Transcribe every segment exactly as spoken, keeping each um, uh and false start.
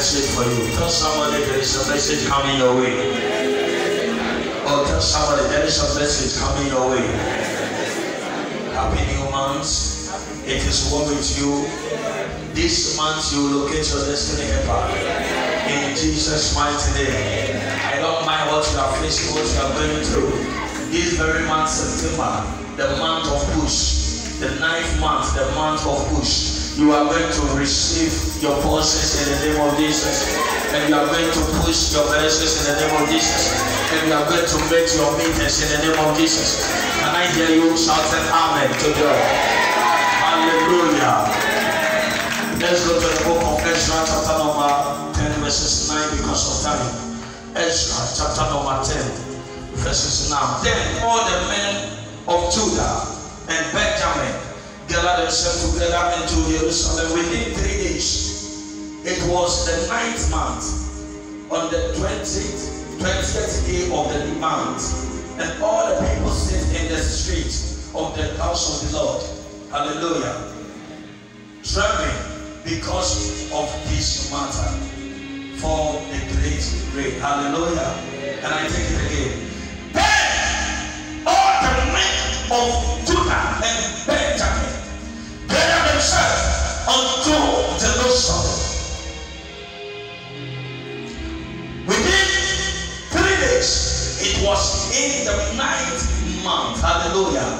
message for you. Tell somebody there is a message coming your way. Oh, tell somebody there is a message coming your way. Happy new month. It is well with you. This month you locate your destiny helper. In Jesus' mighty name. I don't mind what you are facing, what you are going through. This very month, September, the month of push, the ninth month, the month of push. You are going to receive your portions in the name of Jesus. And you are going to push your blessings in the name of Jesus. And you are going to make your meetings in the name of Jesus. Can I hear you shouting amen to God? Hallelujah. Let's go to the book of Ezra chapter number ten verses nine because of time. Ezra chapter number ten verses nine. Then all the men of Judah and Benjamin gathered themselves together into Jerusalem within three days. It was the ninth month, on the twentieth, twentieth day of the month, and all the people sit in the street of the house of the Lord. Hallelujah. Trembling because of this matter, for the great rain. Hallelujah. And I take it again. Then all the men of Judah and Benjamin gathered themselves unto Jerusalem. Within three days, it was in the ninth month. Hallelujah.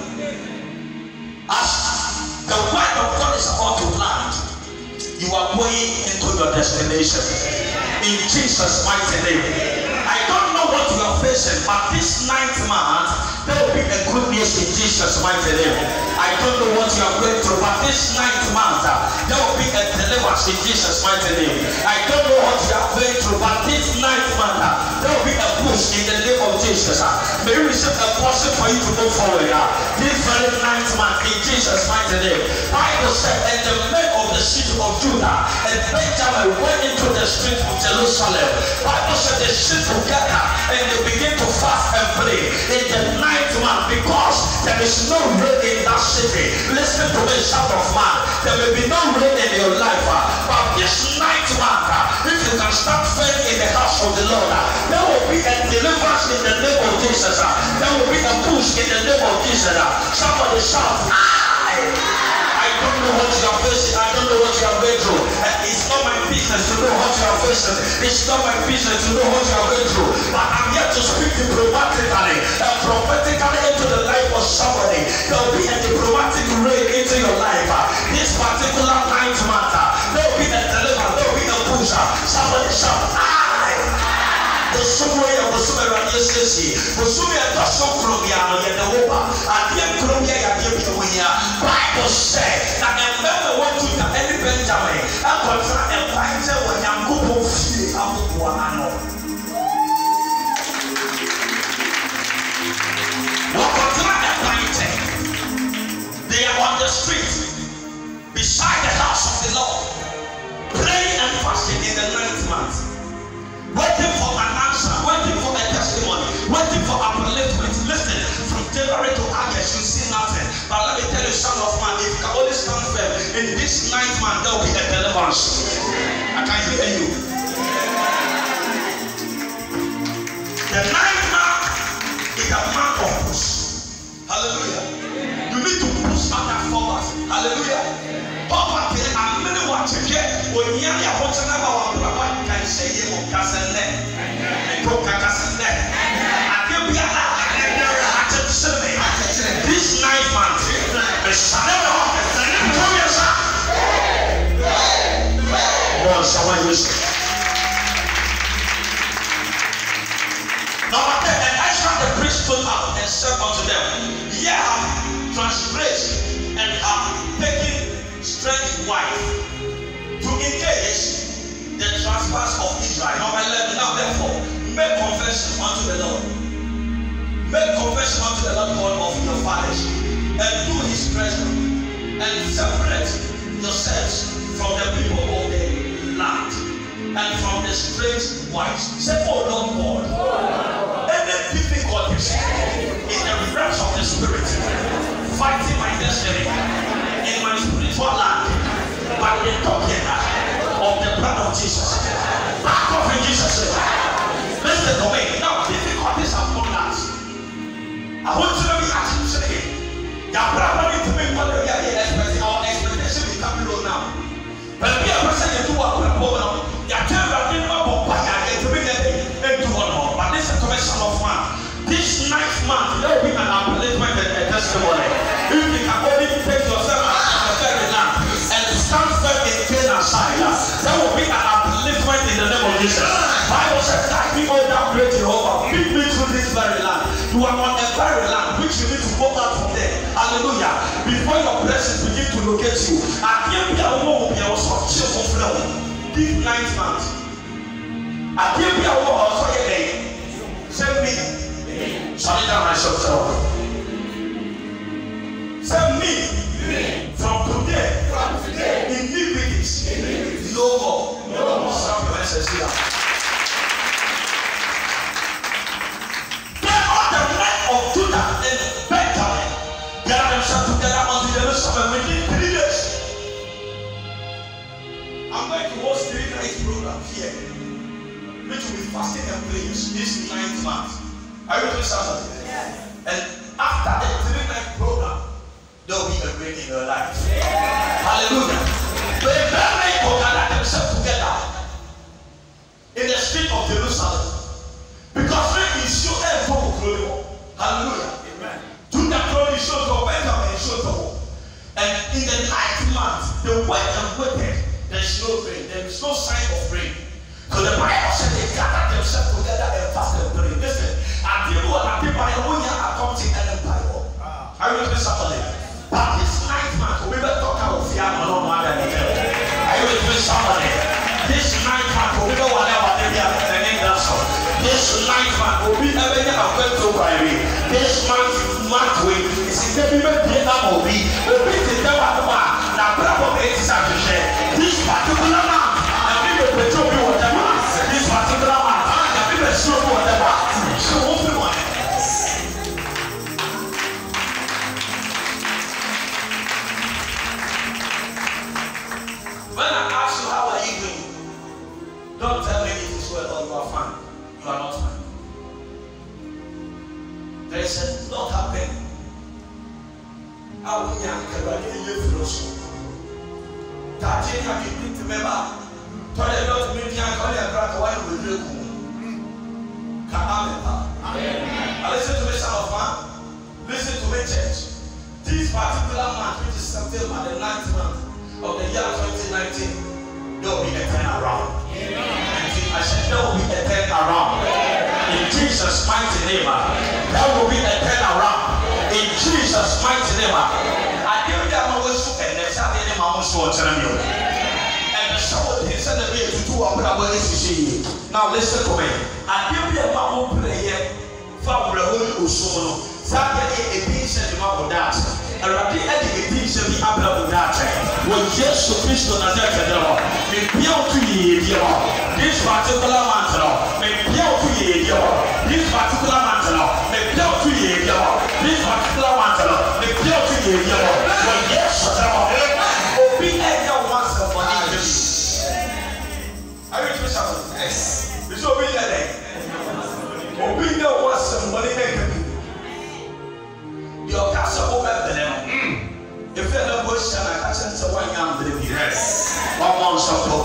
As the word of God is about to land, you are going into your destination. In Jesus' mighty name. I don't know what you are facing, but this ninth month, there will be a good news in Jesus' mighty name. I don't know what you are going through, but this ninth month, uh, there will be a deliverance in Jesus' mighty name. I don't know what you are going through, but this ninth month, uh, there will be a push in the name of Jesus. Uh. May you receive a portion for you to move forward. Uh. This very ninth month, in Jesus' mighty name. Bible said, and the men of the city of Judah and Benjamin went into the street of Jerusalem. Bible said they sit together and they begin to fast and pray in the ninth month because there is no rain in that city. Listen to me, son of man. There will be no rain in your life, uh, but this ninth month, uh, if you can start praying in the house of the Lord, uh, there will be a deliverance in the name of Jesus. Uh, there will be a push in the name of Jesus. Uh, somebody shout, I. I don't know what you are facing. I don't know what you are going through. Uh, it's not my business to know what you are facing. It's not my business to know what you are going through. But I'm here to speak diplomatically and prophetically into the life of somebody. There will be a diplomatic rain into your life. Uh, this particular ninth month, uh, there will be a deliverance. There will be a push. Uh, somebody shout, I. The somewhere of the summer and yes, yes, the summer of the summer and the woman, and the Columbia and the Bible said that a member went to the any Benjamin and contract a fighter when I'm going to feel up to one. What contract a fighter? They are on the street beside the house of the Lord, praying and fasting in the ninth month. Waiting for an answer, waiting for a testimony, waiting for upliftment. Listen, from January to August, you see nothing. But let me tell you, son of man, if you can only stand firm in this ninth month, there will be a deliverance. I can hear you. The ninth month is a month of push. Hallelujah. You need to push other forward. Hallelujah. Papa, I'm many watching here. When you are watching about what can say you will cast a net. Go cast a net. I can be allowed. This ninth month is Saturday. Oh, someone use it. Number ten, and Ezra the priest stood up and said unto them, ye have transgressed and have taken strange wife to engage the trespass of Israel. Number eleven, now therefore make confession unto the Lord. Make confession unto the Lord God of your fathers, and do his treasure, and separate yourselves from the people of the land, and from the strange wives. Say, oh Lord God, any difficulties in the realms of the spirit, fighting my destiny in my spiritual land, by the token of the blood of Jesus. Jesus. Bible says that people that great Jehovah bring me through this very land. You are on a very land which you need to go out from there. Hallelujah. Before your blessings begin to locate you, I can't be a woman who be also chill from flow. This ninth month. I can't be a woman also again. Send me. Shall I tell myself? Send me. From today, from today, iniquities, no more. No more. Stop your hands and sit down. Then all the men of Judah and Benjamin gathered themselves together unto Jerusalem within three days. I'm going to host three night program here, which will be fasting and prayers this ninth month. Are you with me, Saturday? Yes. And after the three night program, there will be a break in your life. Yeah. Hallelujah. But the men will gather themselves together in the street of Jerusalem. Because when he showed them to Hallelujah. Amen. To the throne, he showed to Benjamin, he showed to. And in the ninth month, they went and waited. There is no rain. There is no sign of rain. So the Bible said they gathered themselves together and fasted and prayed. Listen, and the Lord and the Bible are coming and the Bible. Are you with me, somebody? But this ninth month, we better talk about the other one than the other. Are you with me, somebody? This ninth month, we know whatever they are telling us. This ninth month, we never get a good to buy me. This month, month, we see the people being a movie. We beat the devil at the bar. Now, probably it's a share. This particular month, and we will put you whatever. This particular month, and we will show you whatever. So, open one. When I ask you how are you doing, don't tell me it is well or you are fine. You are not fine. There is a lot happening. How we are carrying you through so. That you have been to remember. Tell the Lord to me, I call you a crack while we do. Amen. Listen to me, son of man. Listen to me, church. This particular month, which is September, the ninth month of the year twenty nineteen, there will be a turnaround. I said there will be a turnaround. In Jesus' mighty name, there will be a turnaround. In Jesus' mighty name, I give them a whistle and there's something in my most one time. And someone he said that we have to do our brother is to see. Now listen to me. I give them a whole prayer from the Holy Usono. Something a piece of the that. And I did a piece of the Abra that. When Jesus Christ was at the door, may be out to ye, this particular mantle, may be out to ye, this particular mantle, may be out to ye, this particular mantle, may be out to ye, when yes, or be any once of money. Are you to something? Yes. This will be the day. Or be no once of money. Your castle over the if you don't push and I catch it, one young baby. Yes. One more shot.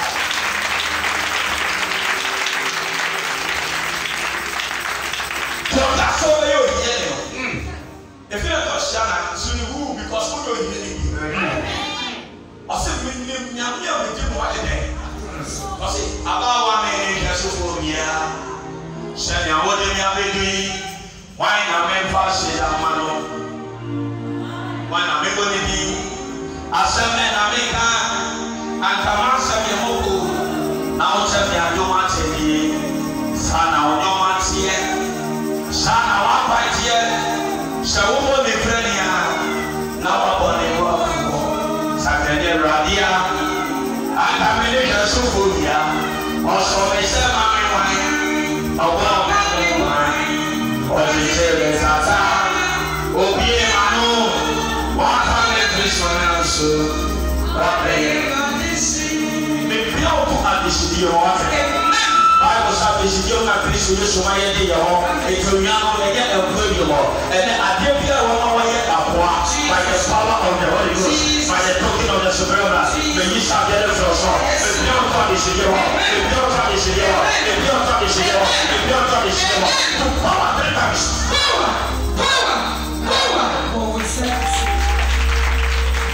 Your castle over your yellow. If you don't push and soon you will because we don't hear it. I said, we need Yamia with you one day. I said, about one minute, I said, for me, send your what you have been doing. Why not men fast in a man? Why not me going to be a seven America and come on some Yamoko? Now tell me I don't want to be Sana or no one's here. Sana, one right here. So, what will be friendly? Now, I'm on the road. Saturday, Radia. And I'm in the Sufuria. Also, they said, I'm in wine. A well, wine. What you say is a Obie Manu. What hundred Christmas? What they may be able to add this to your water. Bible says this is your Christ, you so my idea. It will now get a good more. And then I give you one more yet by the power of the Holy Ghost, by the token of the Suprema. May you start getting from song. If you don't try this to your heart, if you don't try this to your heart, if you don't try this to your heart, if you don't try this to your heart, to power three times. Power, power, power.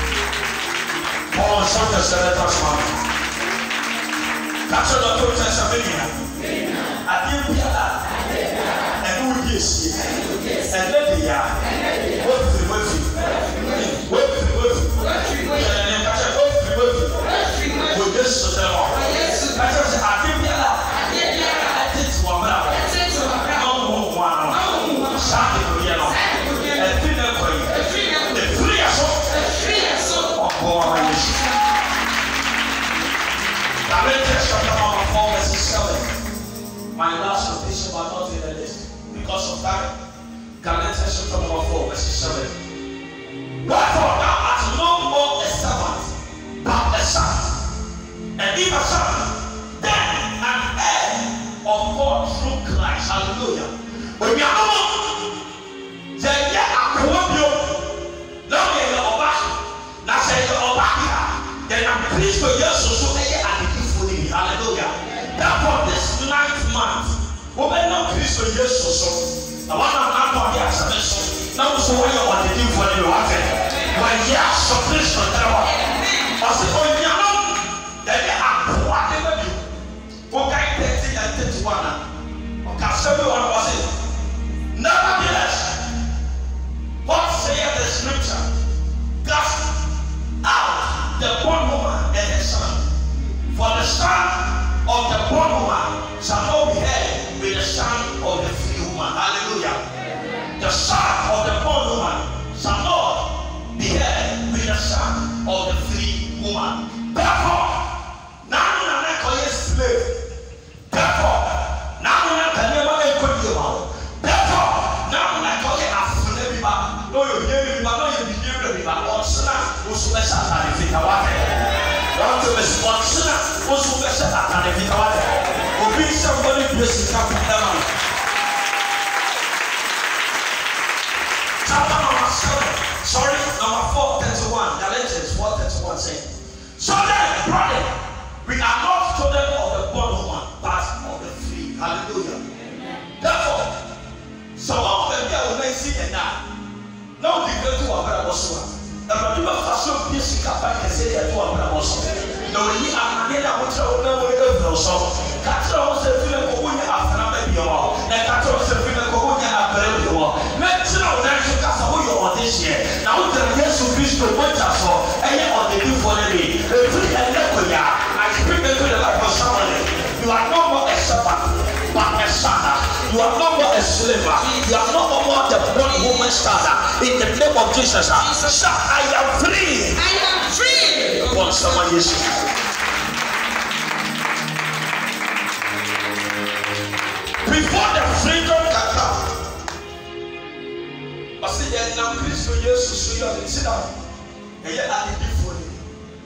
Paul Santos said that was one. That's what the truth is. My last quotation, but not in the list because of time. Galatians chapter number four, verse seven. Wherefore thou art no more a servant, but a son. And if a son, then an heir of God through Christ. Hallelujah. When you are no more, then you are co-opio. Now you are over. Now say you are over here. Then I'm pleased to you so so that you are the gift for me. Hallelujah. Therefore, this ninth month, we may not please to you so so. I want to add on the access. Now, so why you want to do for the water? When you are so pleased to tell us, I said, oh, you know, then you are whatever you. Okay, thirty and thirty-one. Okay, seventy-one was it. Nevertheless, what saith the scripture? Cast out the bondwoman and her son. For the son of the bondwoman shall not be heard with the son of the free woman. Hallelujah. The son of the bondwoman shall not be heard with the son of the free woman. Therefore, now we are not calling slave. Therefore, now we are not calling a good woman. Therefore, now we are calling a slave. No, you hear me, but no, you hear me. But what's that? What's the best I can think about it? What's the best? What's that? What's the best I can think about it? We'll be somebody blessing come from heaven. Chapter number seven. Sorry, number four thirty-one. Galatians four thirty-one saying. So then, brother, we are not children of the bondwoman, but of the free. Hallelujah. Therefore, some of them here will not see and now. Now the great one that was one. The Bible fashion piece kappa can say that one that was. No, we are not going to know where the so. Catro was a film of winning after a baby or and Catro was a film of winning after a baby or. Let's know that you got some of your this year. Now, the yes to Christo, what I saw, and yet on the new for the day. I speak into the life of somebody. You are no more a servant, but a son. You are no more a slave. You are no more the one woman starter. In the name of Jesus, sir, I am free. I am free. Upon someone, yes. Before the freedom can come, I say, and now Christ for years to see you and sit down. And yet, I did for you.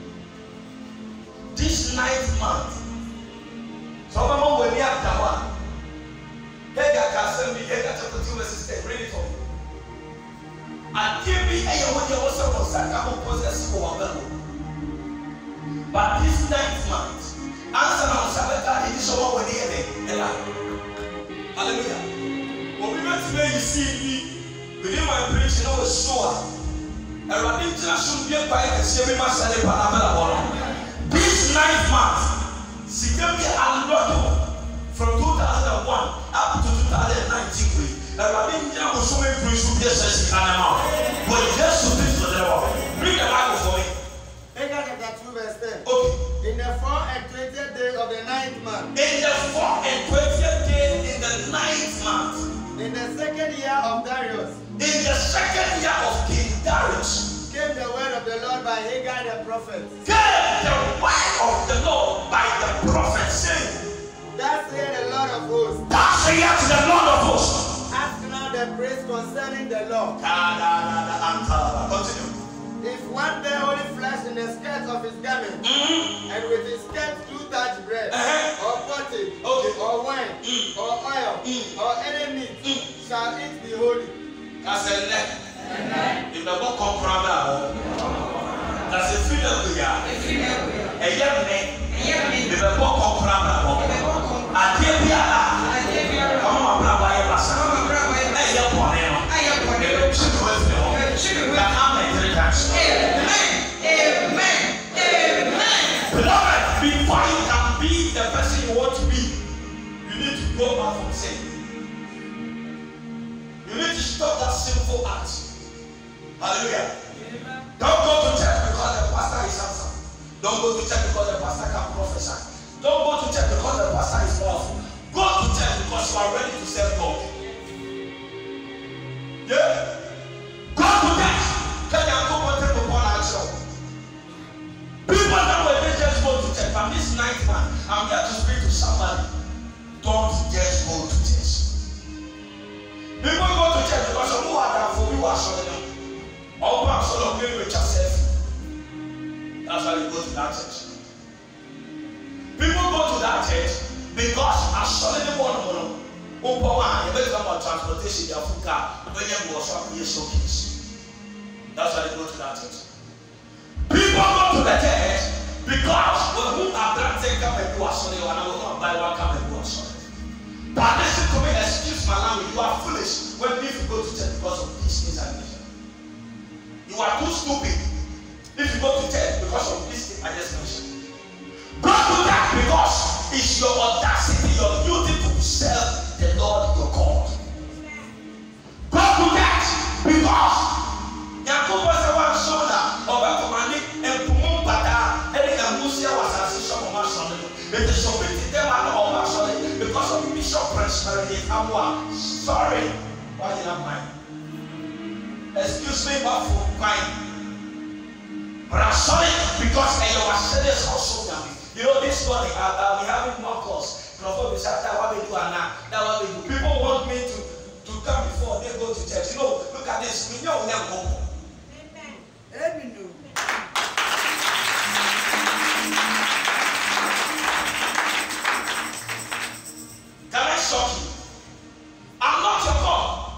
This ninth month, so I'm going to have the one. Hega can send me Hega chapter two verse ten. Read it for me. And give me a year when you also Saka who possess our belly. But this ninth month, answer on Sabbath, it is over when he had hallelujah. When we went to where you see me, within my preaching, I was sure. And I didn't just be a bike and see me myself in Panama. This ninth month, see them be unlocked. From two thousand one up to two thousand nineteen, and I didn't know so many priests who just says animal. But just to this for the world. Read the Bible for me. Haggai chapter two, verse ten. Okay. In the fourth and twentieth day of the ninth month. In the fourth and twentieth day in the ninth month. In the second year of Darius. In the second year of King Darius. Came the word of the Lord by Haggai the prophet. Came the word of the Lord by the prophet saying. Thus saith the Lord of hosts. Thus saith the Lord of hosts. Ask now the priest concerning the law. Continue. If one bear only flesh in the skirt of his garment, mm-hmm. and with his skirt two touch bread, uh-huh. or pottage, okay. or wine, mm. or oil, mm. or any meat, mm. shall it be holy. That's a neck. If the book come from that, that's a freedom we are. A young man. If the book come from that, I did be a come on, Brava, I was a young one. I am one. Amen. Amen. Amen. Beloved, before you can be the person you want to be, you need to go back from sin. You need to stop that sinful act. Hallelujah. Amen. Don't go to church because the pastor is handsome. Don't go to church because the pastor can prophesy. Don't go to church because the pastor is powerful. Go to church because you are ready to serve God. Yeah. Go to church. Can you go to church upon action? People that were just go to church. But this ninth man, I'm here to speak to somebody. Don't just go to church. People go to church because of who are there for you are showing them. All part sort of playing with yourself. That's why you go to that church. People go to that church because I saw them one on one. Oh, you better come on transportation, your food car, when you go shop, you showcase. That's why they go to that church. People go to the church because when who are planting come and do a Sunday, and I will not buy one come and do a Sunday. But listen to me, excuse my language, you are foolish when if you go to church because of these things I mentioned. You are too stupid if you go to church because of these things I just mentioned. Go to church because it's your audacity, your duty to serve the Lord your God. Go to church because Yakubu was one shoulder of a commanding and Pumumpata, and the Musia was assistant of my son. It is so pretty, they were all my son because of Bishop Prosperity. I'm one. Sorry, why did I mind? Excuse me, but for mine. But I'm sorry because I was serious also. You know, this morning I'll uh, be having more calls. People want me to, to come before they go to church. You know, look at this. We know we have hope. Amen. Can I shock you? I'm not your God.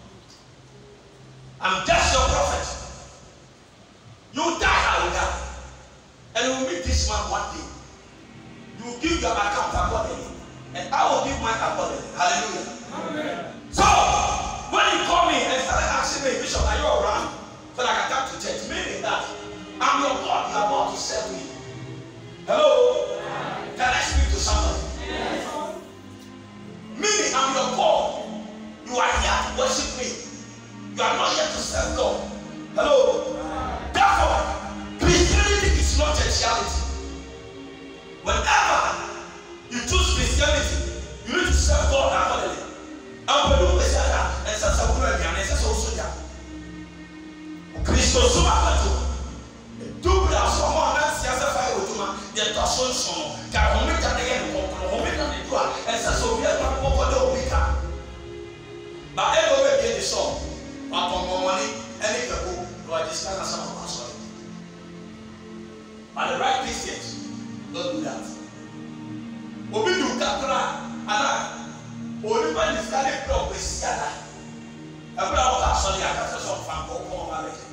I'm just your prophet. You die, I will die. And you will meet this man one day. You will give your account accordingly. And I will give my accordingly. Hallelujah. Amen. So, when you call me and started asking me, Bishop, are you around? So I can come to church. Meaning that I'm your God, you are about to serve me. Hello? Yes. Can I speak to somebody? Yes. Meaning I'm your God. You are here to worship me. You are not here to serve God. Hello? Yes. Therefore, Christianity is not a charity. Whenever you choose Christianity, you need to serve God accordingly. And when you say that, and say something, and say so so yeah. Christo so much. Do that so much. Let's see as if I would do my. They are so so. Can we make that again? We make that do. And say so we are not going to do it. But everywhere we get the song, but for more money, any people who are just kind of some of us. But the right Christians don't do that. Obi do kakra ana only when the study club is siada abra what so the akasa so fan ko ko ma le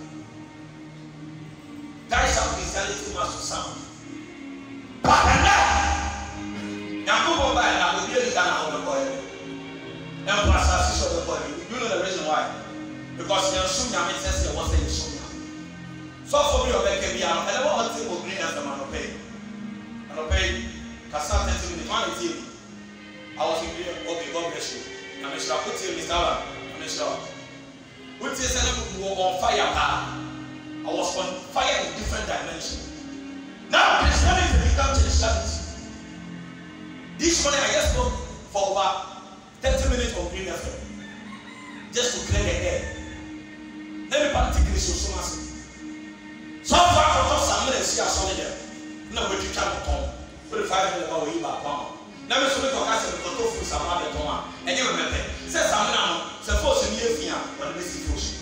that is how Christianity must sound but then Yakubu by na obi e kana on the boy and pastor so the boy you know the reason why because you assume you says you was saying so for me obeke bia no and what thing will bring us the man pay and pay Kasa thirty minutes, one eighty. I was in here. Okay, God bless you. I'm sure. Put here, Mister Alan. I'm sure. Put here, send them on fire. I was on fire in different dimensions. Now, Christianity become Christianity. This morning, I just spoke for over thirty minutes of Green F M, just to clear the air. Let me practically show some answers. So far, I thought some minutes here, some of them. No, but you can't come. Put five minutes away back home. Now, Mister Lucas and the Tofu Samara Toma, and you remember, says Samana, suppose you need here, but this is push.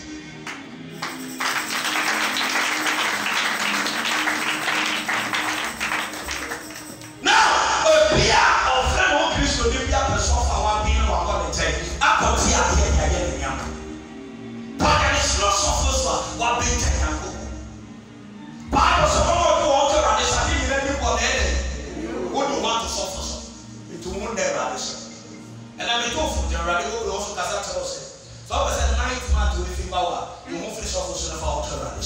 Now, a beer of friend who Christ will be a person of our being or God and take. I come here again in Yam. But it's not so first what being taken. Bible so how to walk around this and you let people there. Who do you want to suffer? It will not never and I'm a tofu, generally, we also Kazakh. So I was a ninth man to live in power. You won't finish off with our altar.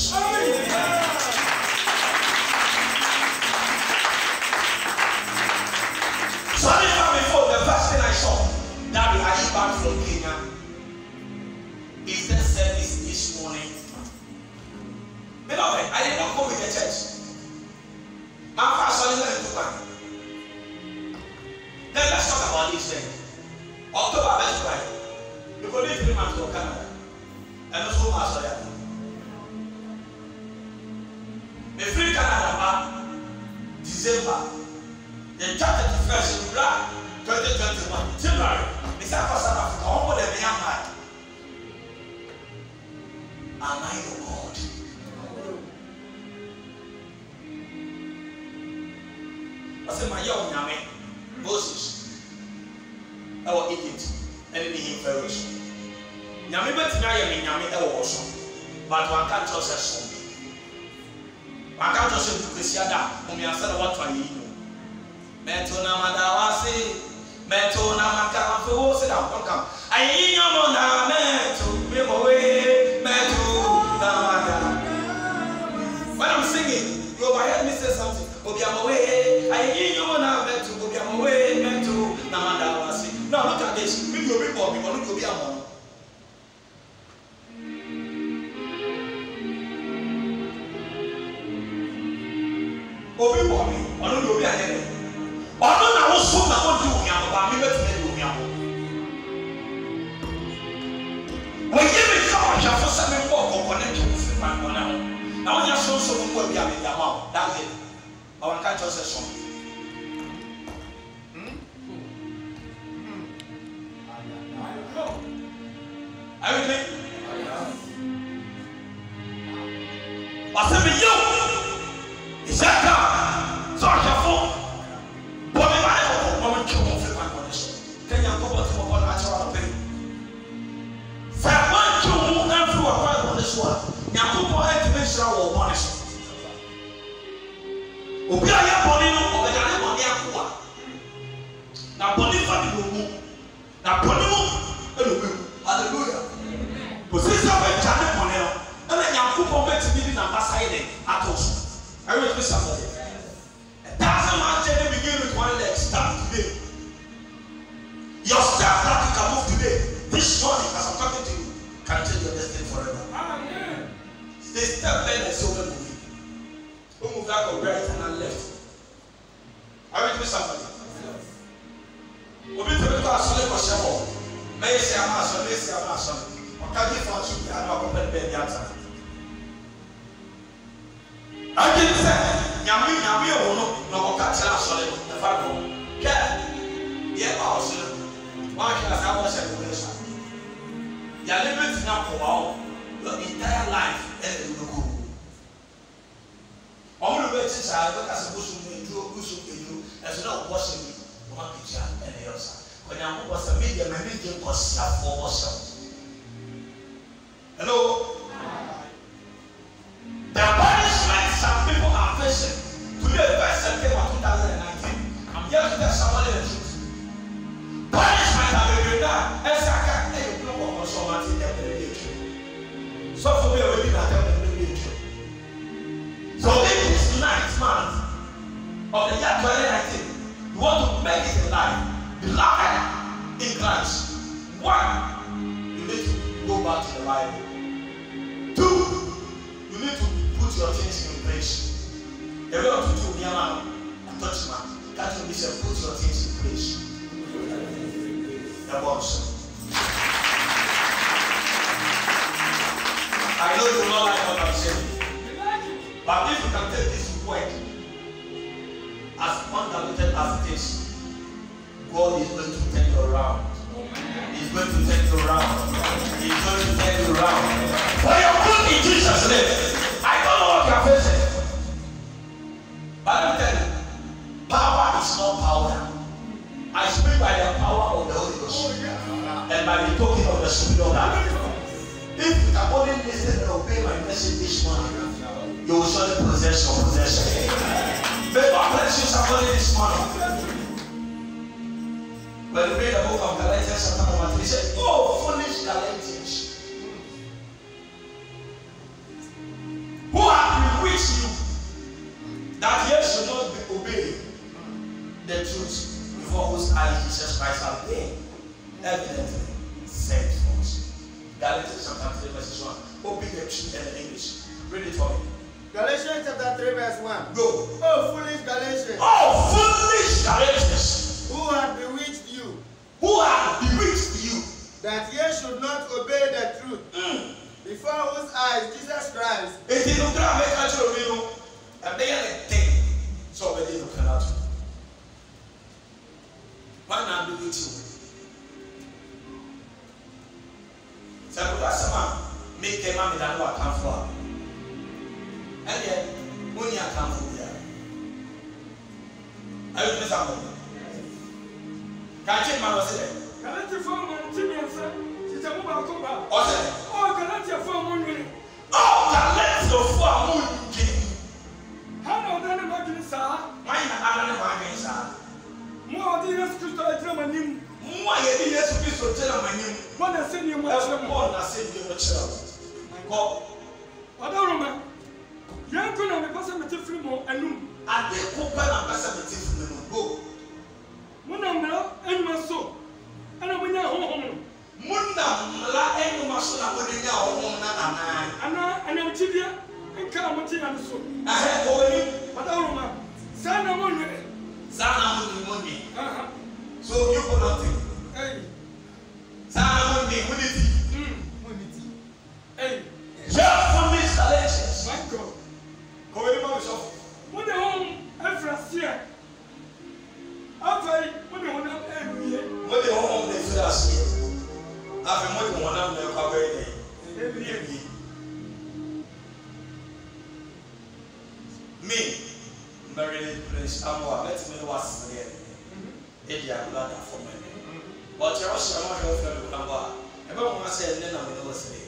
So before the first thing I saw, that I came back from Kenya, is the service this morning. Beloved, I did not go with the church. My pastor is going to then let's talk about this thing. October, let's try. You go need three months to Canada. And also Australia. The free Canada, December. The chapter first in Black, twenty twenty-one. South Africa, all the Myanmar. Am I your God? I said, my young Yami, Moses, our Egypt, and in him Pharaohs. Yami, but now Yami, Yami, also. But one can't just say so. One can't just say, Christiana, whom you said what I know. Metona Madawasi, Metona Macam, sit down, come. I ain't your mona, Meto, me away, Meto, Namada. When I'm singing, you overheard me say something. Obiam away, I ain't your mona, Meto, Obiam away, Meto, Namadawasi. Now look at this. Maybe you'll be born, you want to be a mom. Obi born me, I don't know be a head. I don't know so na what do we have about me better than we have. When you be found, you have seven more connected with my one now. Now when you so so will be a bit amount. That's it. Our can't just say so. Are you think? I said me you. Is that God? So I can phone. Your staff that you can move today, this morning, as I'm talking to you, can change your destiny forever. Amen. They step there and say, we're moving. We move that on right and left. Are you with somebody? We'll be able to ask you a question. May I say, I'm asking, may I say, I'm asking. What can you find? I know I'm going to be the answer. I didn't say, Yami, Yami, no, no, catch us on the Bible. Yeah, yeah, also. Why can I was a relation? You are living now for all your entire life and you go. All the way to I look as a bush to you as not washing me, one picture and the other. When I was a medium, my medium was for washing. Hello? The punishment some people are facing today, first September twenty nineteen. I'm here to tell somebody the truth. Punishment have been done. As I can't take a blow of somebody that will be true. So for me, already not that will be true. So in this ninth month of the year twenty nineteen, you want to make it in life, beloved in Christ. One, you need to go back to the Bible. Two, you need to put your things in place. The way to do me around and touch man, that will be said, put your things in place. The boss. I know you don't like what I'm saying, but if you can take this word as undiluted as it is, God is going to turn you around. He's going to turn you around. He's going to turn you around. For your good in Jesus' name. I don't know what you are facing, but let me tell you, power is not power. I speak by the power of the Holy Ghost and by the token of the Spirit of God. If you can only listen and obey my message this morning, you will surely possess your possession. May God bless you somebody this morning. When you read the book of Galatians chapter number three, he said, oh, foolish Galatians, who have bewitched you that ye should not obey the truth, before whose eyes Jesus Christ has been evidently sent for us. Galatians chapter three, verse one. Open the truth in English. Read it for me. Galatians chapter three, verse one. Go. Oh, foolish Galatians. Oh, foolish Galatians. Who had bewitched you? Who had bewitched you? That ye should not obey the truth. Mm. Before whose eyes Jesus Christ. It is not going to make a true. And they are the thing. So they didn't come out. Why not be with you? that no account for. And yet, when you account for here, are you doing something? Can't you man was it? Can't you form one Jimmy and son? She's a mobile cover. What's it? Oh, can't you form one minute? Oh, can't you form one Jimmy? How do you imagine, sir? Mine and I sir. More than yes, to start a name. More than yes, to tell my name. What I send you much more. I send you a child. God. I don't remember. Young Kuna, the person with a free more and noon. I did open up a seventy go. Munamra and my soul. And I went home. Munda, and my son, I wouldn't know. And I'm Chibia and Karamati and so. I have already, but I remember. Sana Money. Sana Money. So you put nothing. Hey. Sana Money, unity. Unity. Hey. Just for these challenges. My God. Go in the house. When the home, Efrasia. After when the one up every year. When the home, they feel us here. After when the one up, they're covering every year. Me, Marilyn Prince, I'm what let me was again. Edia blood for me. But you're also not your friend of Lamba. Everyone said, then I'm going to say,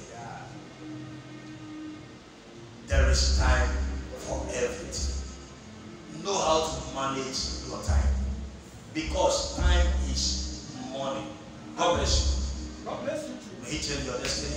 there is time for everything. Know how to manage your time. Because time is money. God bless you. God bless you too. May He change your destiny.